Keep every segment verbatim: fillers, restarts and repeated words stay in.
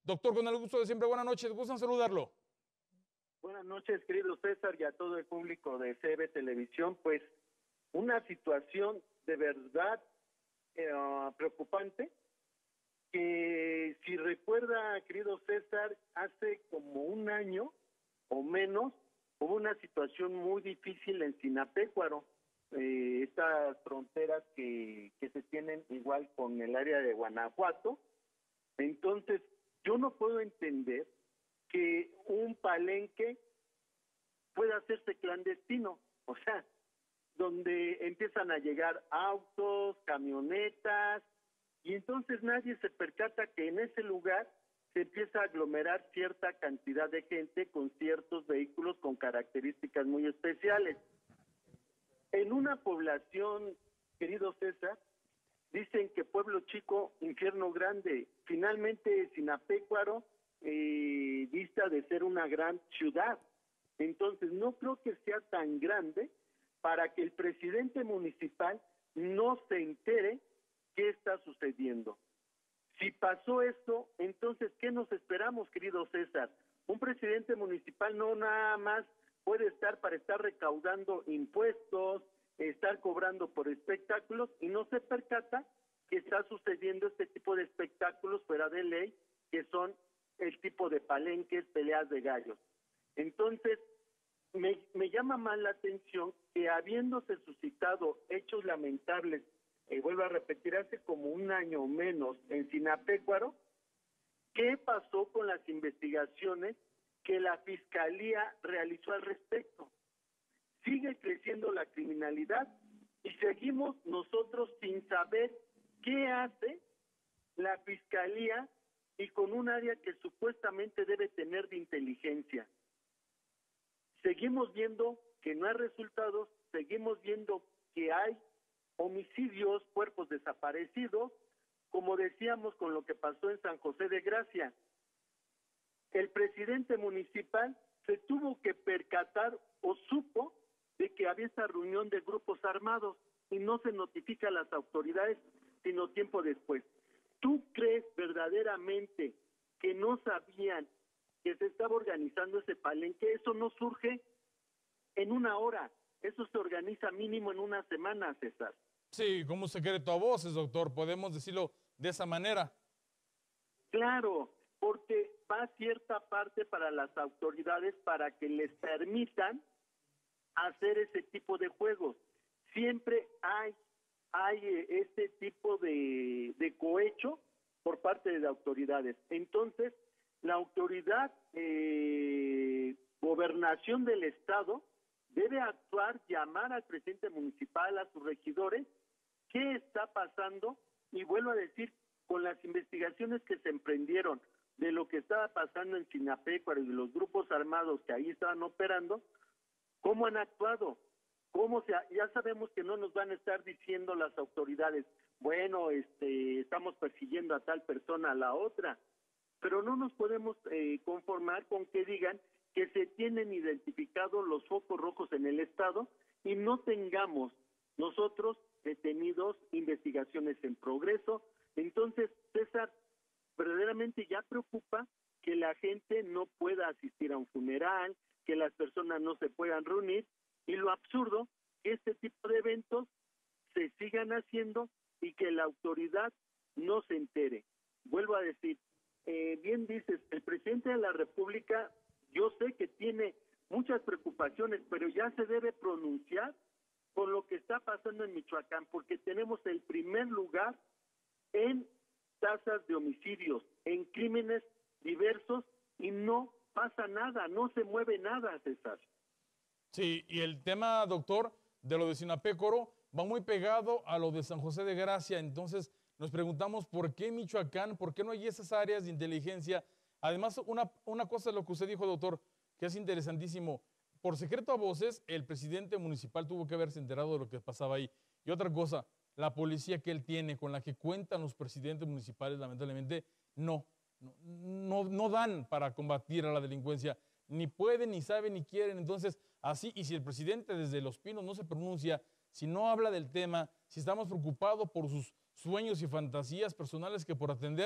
Doctor, con el gusto de siempre, buenas noches, gustan saludarlo. Buenas noches, querido César, y a todo el público de C B Televisión. Pues una situación de verdad eh, preocupante, que si recuerda, querido César, hace como un año o menos hubo una situación muy difícil en Sinapecuaro, eh, estas fronteras que, que se tienen igual con el área de Guanajuato. Entonces, yo no puedo entender que un palenque pueda hacerse clandestino, o sea, donde empiezan a llegar autos, camionetas, y entonces nadie se percata que en ese lugar se empieza a aglomerar cierta cantidad de gente con ciertos vehículos con características muy especiales. En una población, querido César, dicen que pueblo chico, infierno grande. Finalmente, Sinapecuaro eh, dista de ser una gran ciudad. Entonces, no creo que sea tan grande para que el presidente municipal no se entere qué está sucediendo. Si pasó esto, entonces, ¿qué nos esperamos, querido César? Un presidente municipal no nada más puede estar para estar recaudando impuestos, estar cobrando por espectáculos, y no se percata que está sucediendo este tipo de espectáculos fuera de ley, que son el tipo de palenques, peleas de gallos. Entonces, me, me llama más la atención que habiéndose suscitado hechos lamentables, y eh, vuelvo a repetir, hace como un año o menos en Sinapecuaro, ¿qué pasó con las investigaciones que la Fiscalía realizó al respecto? Sigue creciendo la criminalidad y seguimos nosotros sin saber qué hace la Fiscalía y con un área que supuestamente debe tener de inteligencia. Seguimos viendo que no hay resultados, seguimos viendo que hay homicidios, cuerpos desaparecidos, como decíamos con lo que pasó en San José de Gracia. El presidente municipal se tuvo que percatar o supo de que había esta reunión de grupos armados y no se notifica a las autoridades sino tiempo después. ¿Tú crees verdaderamente que no sabían que se estaba organizando ese palenque? Eso no surge en una hora, eso se organiza mínimo en una semana, César. Sí, como un secreto a voces, doctor, podemos decirlo de esa manera. Claro, porque va cierta parte para las autoridades para que les permitan hacer ese tipo de juegos. Siempre hay, hay este tipo de, de cohecho por parte de las autoridades. Entonces, la autoridad, eh, gobernación del Estado, debe actuar, llamar al presidente municipal, a sus regidores, qué está pasando, y vuelvo a decir, con las investigaciones que se emprendieron de lo que estaba pasando en Sinapecuaro y de los grupos armados que ahí estaban operando, ¿cómo han actuado? ¿Cómo se ha, ya sabemos que no nos van a estar diciendo las autoridades, bueno, este, estamos persiguiendo a tal persona, a la otra, pero no nos podemos eh, conformar con que digan que se tienen identificados los focos rojos en el Estado y no tengamos nosotros detenidos, investigaciones en progreso. Entonces, César, verdaderamente ya preocupa que la gente no pueda asistir a un funeral, que las personas no se puedan reunir, y lo absurdo, que este tipo de eventos se sigan haciendo y que la autoridad no se entere. Vuelvo a decir, eh, bien dices, el presidente de la República, yo sé que tiene muchas preocupaciones, pero ya se debe pronunciar con lo que está pasando en Michoacán, porque tenemos el primer lugar en tasas de homicidios, en crímenes diversos, y no pasa nada, no se mueve nada, César. Sí, y el tema, doctor, de lo de Sinapecuaro va muy pegado a lo de San José de Gracia. Entonces nos preguntamos por qué Michoacán, por qué no hay esas áreas de inteligencia. Además, una, una cosa de lo que usted dijo, doctor, que es interesantísimo. Por secreto a voces, el presidente municipal tuvo que haberse enterado de lo que pasaba ahí. Y otra cosa, la policía que él tiene, con la que cuentan los presidentes municipales, lamentablemente, no, no, no, no dan para combatir a la delincuencia. Ni pueden, ni saben, ni quieren. Entonces, así, y si el presidente desde Los Pinos no se pronuncia, si no habla del tema, si estamos preocupados por sus sueños y fantasías personales que por atender,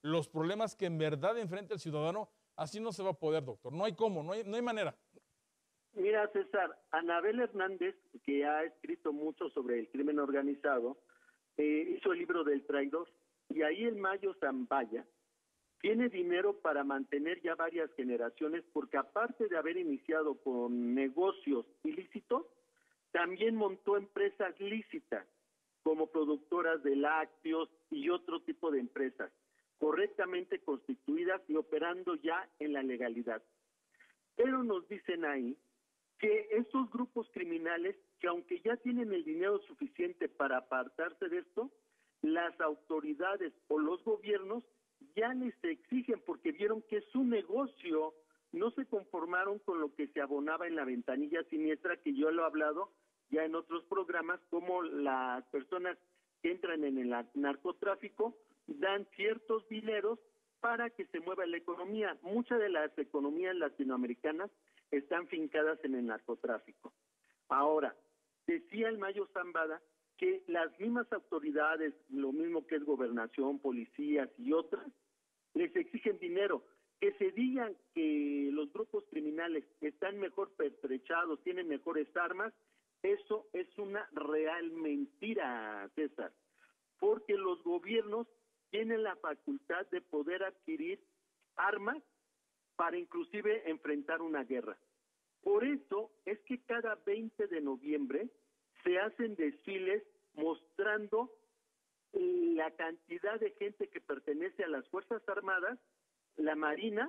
los problemas que en verdad enfrenta el ciudadano, así no se va a poder, doctor. No hay cómo, no hay, no hay manera. Mira, César, Anabel Hernández, que ha escrito mucho sobre el crimen organizado, eh, hizo el libro del traidor, y ahí el Mayo Zambaya tiene dinero para mantener ya varias generaciones, porque aparte de haber iniciado con negocios ilícitos, también montó empresas lícitas, como productoras de lácteos y otro tipo de empresas, correctamente constituidas y operando ya en la legalidad. Pero nos dicen ahí que estos grupos criminales, que aunque ya tienen el dinero suficiente para apartarse de esto, las autoridades o los gobiernos ya les exigen porque vieron que es un negocio, no se conformaron con lo que se abonaba en la ventanilla siniestra, que yo lo he hablado ya en otros programas, como las personas que entran en el narcotráfico dan ciertos dineros para que se mueva la economía. Muchas de las economías latinoamericanas están fincadas en el narcotráfico. Ahora, decía el Mayo Zambada que las mismas autoridades, lo mismo que es gobernación, policías y otras, les exigen dinero. Que se digan que los grupos criminales están mejor pertrechados, tienen mejores armas, eso es una real mentira, César, porque los gobiernos tienen la facultad de poder adquirir armas para inclusive enfrentar una guerra. Por eso es que cada veinte de noviembre se hacen desfiles mostrando la cantidad de gente que pertenece a las Fuerzas Armadas, la Marina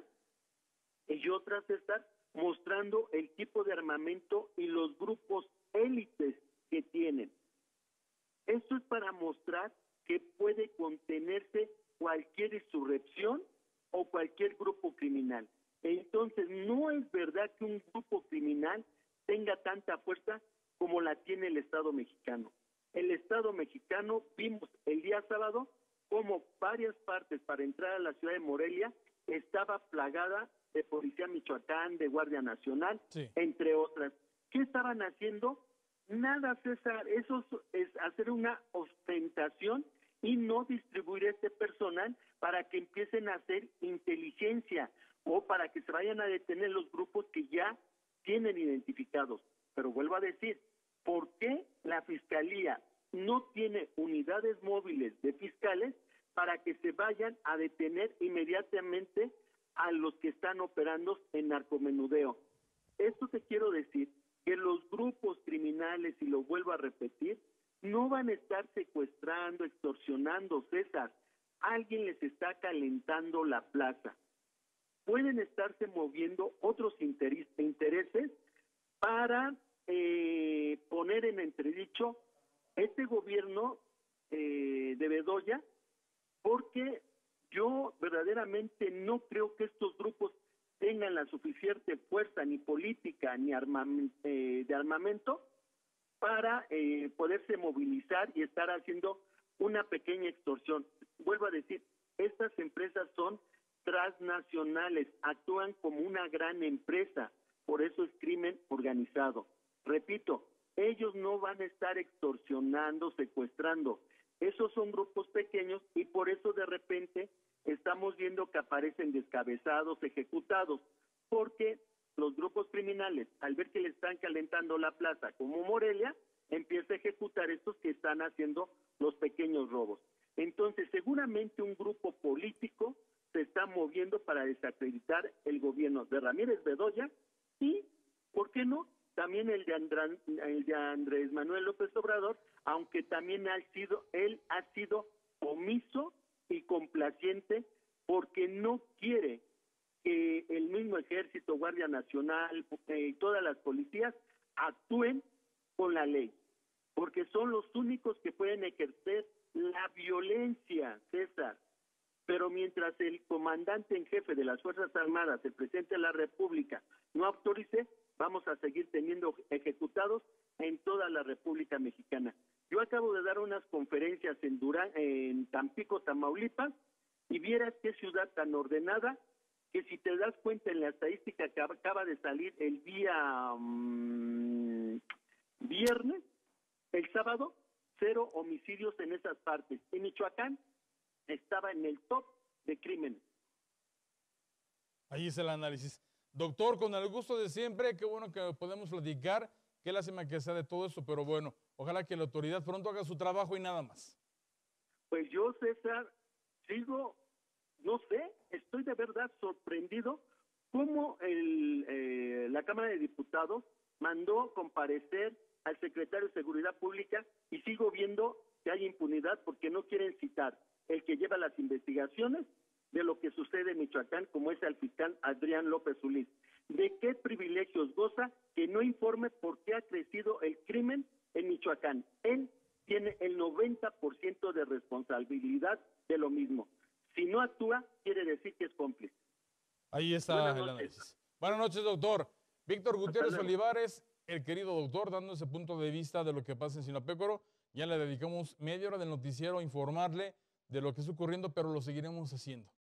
y otras estas, mostrando el tipo de armamento y los grupos élites que tienen. Esto es para mostrar que puede contenerse cualquier insurrección o cualquier grupo criminal. Entonces, no es verdad que un grupo criminal tenga tanta fuerza como la tiene el Estado mexicano. El Estado mexicano, vimos el día sábado como varias partes para entrar a la ciudad de Morelia estaba plagada de Policía Michoacán, de Guardia Nacional, sí, entre otras. ¿Qué estaban haciendo? Nada, César, eso es hacer una ostentación y no distribuir este personal para que empiecen a hacer inteligencia o para que se vayan a detener los grupos que ya tienen identificados. Pero vuelvo a decir, ¿por qué la Fiscalía no tiene unidades móviles de fiscales para que se vayan a detener inmediatamente a los que están operando en narcomenudeo? Esto te quiero decir, que los grupos criminales, y lo vuelvo a repetir, no van a estar secuestrando, extorsionando, César. Alguien les está calentando la plaza. Pueden estarse moviendo otros intereses para eh, poner en entredicho este gobierno eh, de Bedoya, porque yo verdaderamente no creo que estos grupos tengan la suficiente fuerza ni política ni armamento, eh, de armamento para eh, poderse movilizar y estar haciendo una pequeña extorsión. Vuelvo a decir, estas empresas son transnacionales, actúan como una gran empresa, por eso es crimen organizado. Repito, ellos no van a estar extorsionando, secuestrando. Esos son grupos pequeños y por eso de repente estamos viendo que aparecen descabezados, ejecutados, porque los grupos criminales, al ver que le están calentando la plaza, como Morelia, empieza a ejecutar estos que están haciendo los pequeños robos. Entonces, seguramente un grupo político se está moviendo para desacreditar el gobierno de Ramírez Bedoya y, ¿por qué no?, también el de, Andrán, el de Andrés Manuel López Obrador, aunque también ha sido, él ha sido omiso y complaciente porque no quiere que el mismo Ejército, Guardia Nacional y eh, todas las policías actúen con la ley, porque son los únicos que pueden ejercer la violencia, César. Pero mientras el comandante en jefe de las Fuerzas Armadas, el presidente de la República, no autorice, vamos a seguir teniendo ejecutados en toda la República Mexicana. Yo acabo de dar unas conferencias en Durán, en Tampico, Tamaulipas, y vieras qué ciudad tan ordenada, que si te das cuenta en la estadística que acaba de salir el día um, viernes, el sábado, cero homicidios en esas partes. En Michoacán estaba en el top de crímenes. Ahí es el análisis. Doctor, con el gusto de siempre, qué bueno que podemos platicar. Qué lástima que sea de todo esto, pero bueno, ojalá que la autoridad pronto haga su trabajo y nada más. Pues yo, César, sigo, no sé, estoy de verdad sorprendido cómo el, eh, la Cámara de Diputados mandó comparecer al secretario de Seguridad Pública y sigo viendo que hay impunidad porque no quieren citar el que lleva las investigaciones de lo que sucede en Michoacán, como es el fiscal Adrián López Uliz. ¿De qué privilegios goza que no informe por qué ha crecido el crimen en Michoacán? Él tiene el noventa por ciento de responsabilidad de lo mismo. Si no actúa, quiere decir que es cómplice. Ahí está Buenas el noches. análisis. Buenas noches, doctor. Víctor Gutiérrez luego. Olivares, el querido doctor, dando ese punto de vista de lo que pasa en Sinapécoro. Ya le dedicamos media hora del noticiero a informarle de lo que está ocurriendo, pero lo seguiremos haciendo.